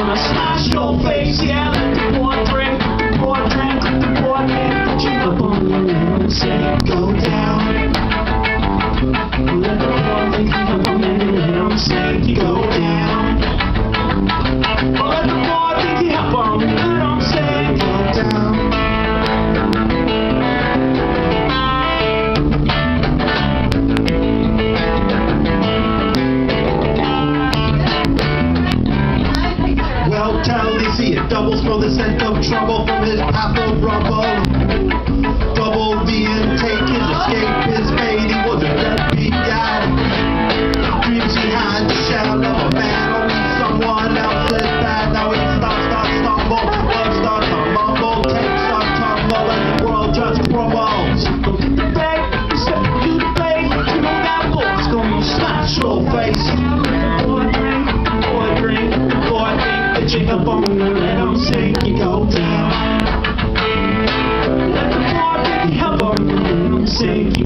gonna smash your face, yeah. Let the boy drink, the boy drink, the boy drink. Put you up on the rim and say, go down. Let the boy drink you up on the rim and say, go down. Let the boy drink you up on the rim and say, go down. See it doubles for the scent of trouble from his apple rubble. Double the intake, his escape, his fate. He was a deadbeat guy. Dreams he had the shell of a man. Only someone else is bad. Now it starts, stumble. Love starts to mumble. Takes start tumble and the world just crumbles. Go get the bag, you step to the plate. You know that boy's gonna smash your face. Boy drink, boy drink, boy drink. Pick up on the let him sing, you go down. Let the boy pick you up on the let him sing, you